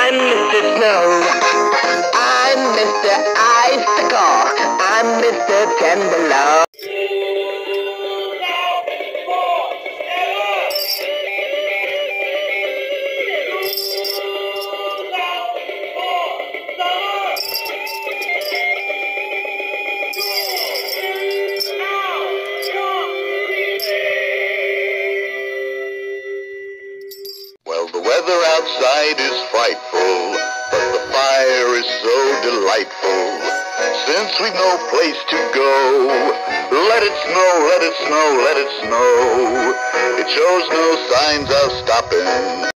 I'm Mr. Snow. I'm Mr. Icicle. I'm Mr. Tenderloin. Well, the weather outside is frightful, but the fire is so delightful. Since we've no place to go, let it snow, let it snow, let it snow. It shows no signs of stopping.